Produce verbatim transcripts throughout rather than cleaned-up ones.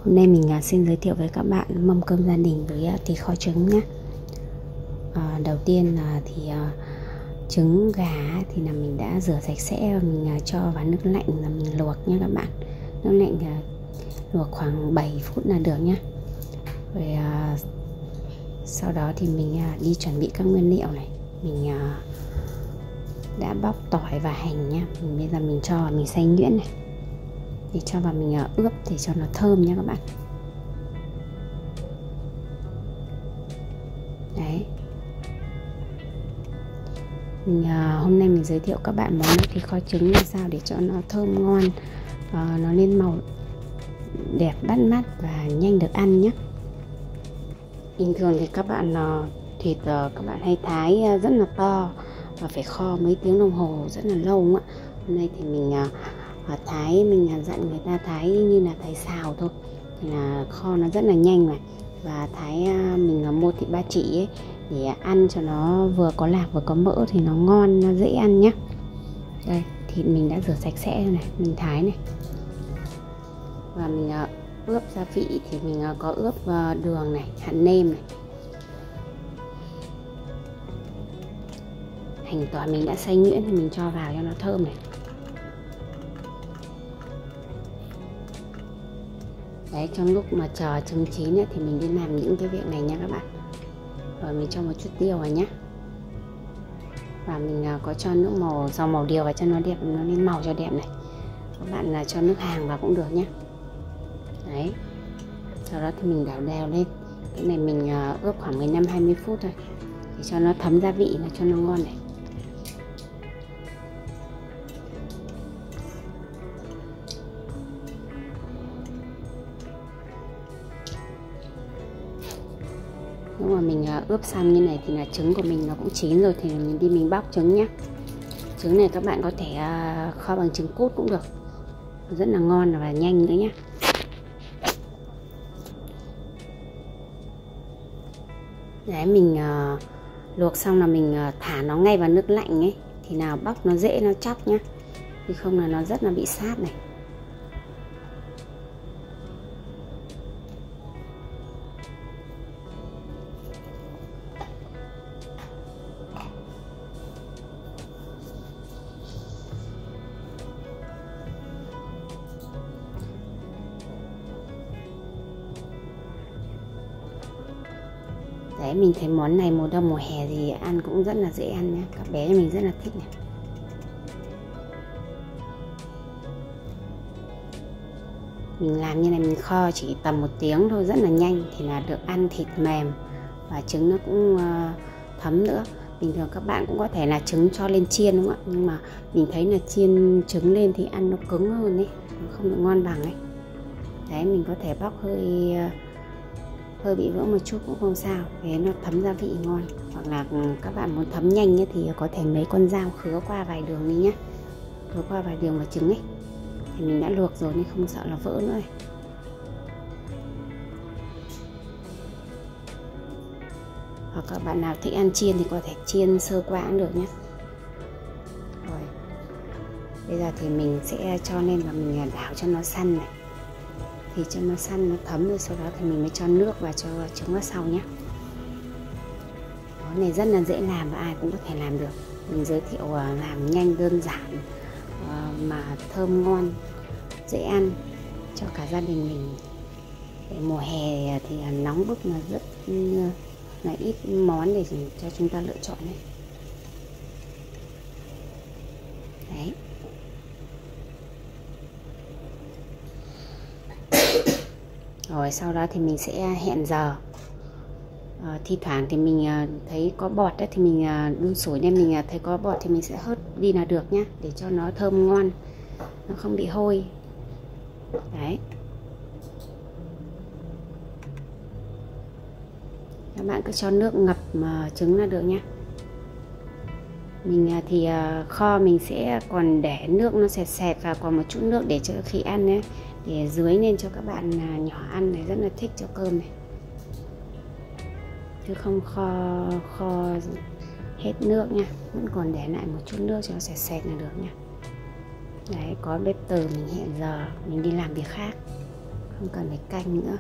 Hôm nay mình xin giới thiệu với các bạn mâm cơm gia đình với thịt kho trứng nhé. à, Đầu tiên là thì à, trứng gà thì là mình đã rửa sạch sẽ và mình cho vào nước lạnh là mình luộc nha các bạn. Nước lạnh à, luộc khoảng bảy phút là được nhé. Rồi à, sau đó thì mình à, đi chuẩn bị các nguyên liệu này. Mình à, đã bóc tỏi và hành nhé. Mình bây giờ mình cho vào mình xay nhuyễn này, để cho vào mình uh, ướp để cho nó thơm nha các bạn. Đấy. Mình, uh, hôm nay mình giới thiệu các bạn món thịt kho trứng làm sao để cho nó thơm ngon, uh, nó lên màu đẹp bắt mắt và nhanh được ăn nhé. Bình thường thì các bạn uh, thịt uh, các bạn hay thái uh, rất là to và phải kho mấy tiếng đồng hồ rất là lâu ạ. Hôm nay thì mình uh, thái mình dặn người ta thái như là thái xào thôi, thì là kho nó rất là nhanh này. Và thái mình mua thịt ba chỉ ấy, để ăn cho nó vừa có lạc vừa có mỡ thì nó ngon, nó dễ ăn nhé. Đây, thịt mình đã rửa sạch sẽ này, mình thái này. Và mình ướp gia vị thì mình có ướp đường này, hạt nêm này, hành tỏi mình đã xay nhuyễn thì mình cho vào cho nó thơm này. Đấy, trong lúc mà chờ trứng chín ấy, thì mình đi làm những cái việc này nha các bạn. Rồi mình cho một chút tiêu vào nhé. Và mình có cho nước màu dầu màu điều vào cho nó đẹp, nó lên màu cho đẹp này. Các bạn là cho nước hàng vào cũng được nhé. Đấy. Sau đó thì mình đảo đều lên. Cái này mình ướp khoảng mười lăm hai mươi phút thôi, để cho nó thấm gia vị, nó cho nó ngon này. Lúc mà mình ướp xong như này thì là trứng của mình nó cũng chín rồi, thì mình đi mình bóc trứng nhé. Trứng này các bạn có thể kho bằng trứng cút cũng được, rất là ngon và nhanh nữa nhé. Đấy, mình uh, luộc xong là mình uh, thả nó ngay vào nước lạnh ấy, thì nào bóc nó dễ nó chóc nhé, thì không là nó rất là bị sát này. Đấy, mình thấy món này mùa đông mùa hè thì ăn cũng rất là dễ ăn nhé. Các bé mình rất là thích này. Mình làm như này mình kho chỉ tầm một tiếng thôi, rất là nhanh, thì là được ăn thịt mềm và trứng nó cũng thấm nữa. Bình thường các bạn cũng có thể là trứng cho lên chiên đúng không ạ? Nhưng mà mình thấy là chiên trứng lên thì ăn nó cứng hơn ấy, nó không được ngon bằng ấy. Đấy, mình có thể bóc hơi hơi bị vỡ một chút cũng không sao, thế nó thấm gia vị ngon. Hoặc là các bạn muốn thấm nhanh ấy, thì có thể mấy con dao khứa qua vài đường đi nhé, khứa qua vài đường vào trứng ấy, thì mình đã luộc rồi nên không sợ là vỡ nữa này. Hoặc các bạn nào thích ăn chiên thì có thể chiên sơ qua cũng được nhé. Rồi bây giờ thì mình sẽ cho lên và mình đảo cho nó săn này, thì cho nó săn nó thấm rồi sau đó thì mình mới cho nước và cho trứng vào sau nhé. Món này rất là dễ làm và ai cũng có thể làm được. Mình giới thiệu làm nhanh đơn giản mà thơm ngon, dễ ăn cho cả gia đình mình. Để mùa hè thì nóng bức mà rất là ít món để cho chúng ta lựa chọn đấy. Đấy. Rồi sau đó thì mình sẽ hẹn giờ. à, Thi thoảng thì mình thấy có bọt ấy, thì mình đun sủi nên mình thấy có bọt thì mình sẽ hớt đi là được nhá, để cho nó thơm ngon, nó không bị hôi. Đấy. Các bạn cứ cho nước ngập mà trứng là được nhá. Mình thì kho mình sẽ còn để nước nó sệt sệt và còn một chút nước để cho khi ăn ấy, để dưới lên cho các bạn nhỏ ăn này rất là thích cho cơm này, chứ không kho kho hết nước nha, vẫn còn để lại một chút nước cho nó sệt sệt là được nha. Đấy, có bếp từ mình hẹn giờ mình đi làm việc khác. không cần phải canh nữa.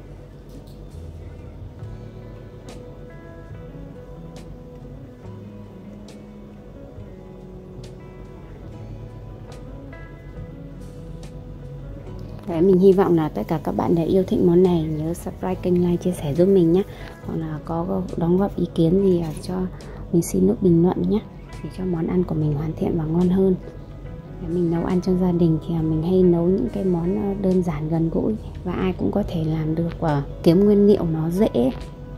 Đấy, mình hy vọng là tất cả các bạn đều yêu thích món này. Nhớ subscribe kênh, like, chia sẻ giúp mình nhé. Hoặc là có đóng góp ý kiến gì cho mình xin nút bình luận nhé, để cho món ăn của mình hoàn thiện và ngon hơn. Để mình nấu ăn cho gia đình thì mình hay nấu những cái món đơn giản gần gũi và ai cũng có thể làm được, và kiếm nguyên liệu nó dễ.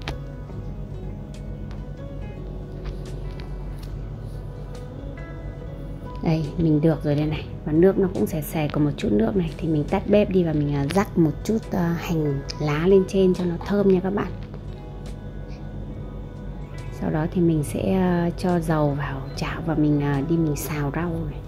Đây, mình được rồi đây này. Và nước nó cũng xè xè, có một chút nước này. Thì mình tắt bếp đi và mình rắc một chút uh, hành lá lên trên cho nó thơm nha các bạn. Sau đó thì mình sẽ uh, cho dầu vào chảo và mình uh, đi mình xào rau này.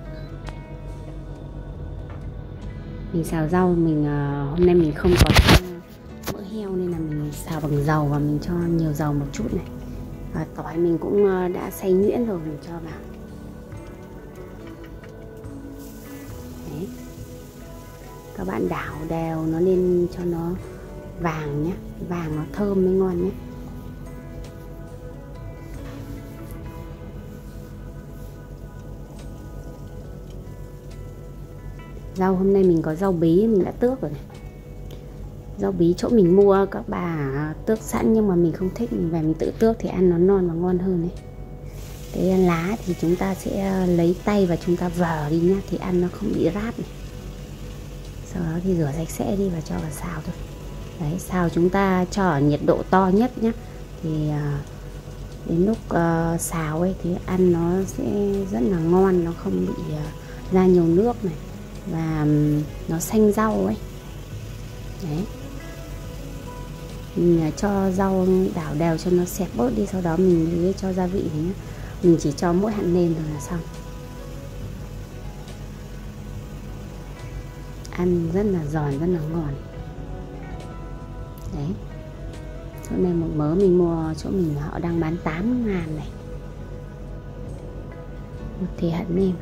Mình xào rau, mình uh, hôm nay mình không có mỡ heo nên là mình xào bằng dầu, và mình cho nhiều dầu một chút này. Và tỏi mình cũng uh, đã xay nhuyễn rồi, mình cho vào. Đấy. Các bạn đảo đều nó lên cho nó vàng nhé, vàng nó thơm mới ngon nhé. Rau hôm nay mình có rau bí mình đã tước rồi này. Rau bí chỗ mình mua các bà tước sẵn, nhưng mà mình không thích, mình về mình tự tước thì ăn nó non và ngon hơn đấy. Cái lá thì chúng ta sẽ lấy tay và chúng ta vờ đi nhá, thì ăn nó không bị rát này. Sau đó thì rửa sạch sẽ đi và cho vào xào thôi. Đấy, xào chúng ta cho ở nhiệt độ to nhất nhé. Thì đến lúc uh, xào ấy thì ăn nó sẽ rất là ngon, nó không bị uh, ra nhiều nước này, và um, nó xanh rau ấy. Đấy, mình uh, cho rau đảo đều cho nó xẹp bớt đi, sau đó mình mới cho gia vị nhé. Mình chỉ cho mỗi hạt nêm thôi là xong. Ăn rất là giòn, rất là ngon. Đấy, chỗ này một mớ mình mua chỗ mình họ đang bán tám ngàn này, một thìa hạt nêm.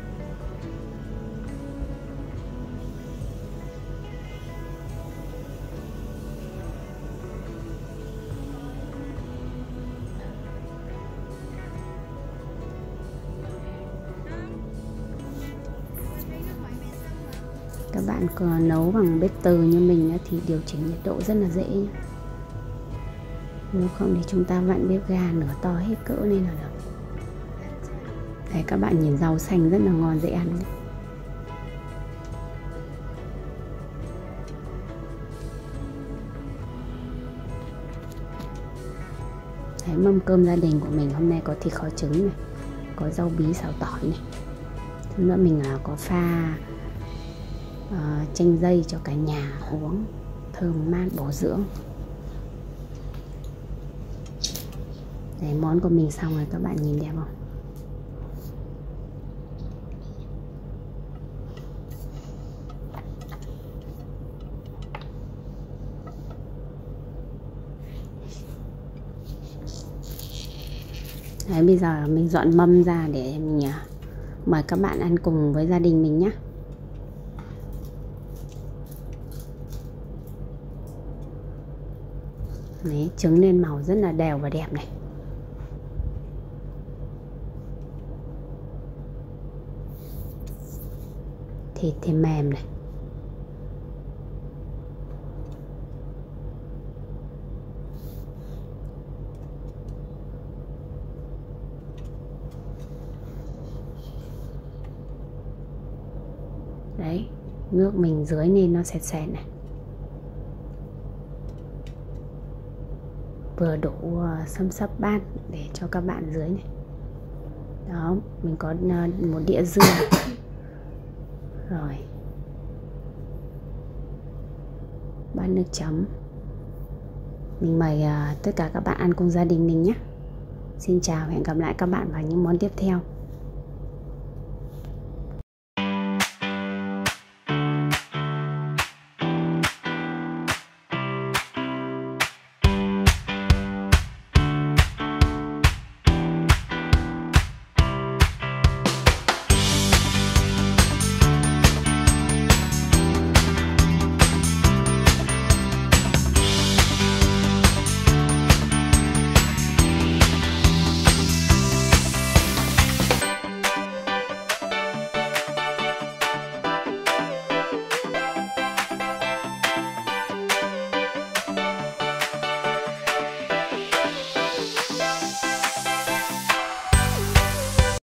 Các bạn có nấu bằng bếp từ như mình thì điều chỉnh nhiệt độ rất là dễ nhé. Nếu không thì chúng ta vặn bếp ga nửa to hết cỡ nên là được. Đấy, các bạn nhìn rau xanh rất là ngon, dễ ăn đấy. Đấy, mâm cơm gia đình của mình hôm nay có thịt kho trứng này, có rau bí xào tỏi này. Thứ nữa mình có pha uh, chanh dây cho cả nhà uống, thơm mát bổ dưỡng. Đấy, món của mình xong rồi, các bạn nhìn đẹp không? Đấy, bây giờ mình dọn mâm ra để mình mời các bạn ăn cùng với gia đình mình nhé. Đấy, trứng lên màu rất là đều và đẹp này. Thịt thì mềm này. Đấy, nước mình dưới nên nó sệt sệt này. Vừa đủ xâm xấp bát để cho các bạn dưới này. Đó, mình có một đĩa dưa. Rồi, bát nước chấm. Mình mời uh, tất cả các bạn ăn cùng gia đình mình nhé. Xin chào và hẹn gặp lại các bạn vào những món tiếp theo.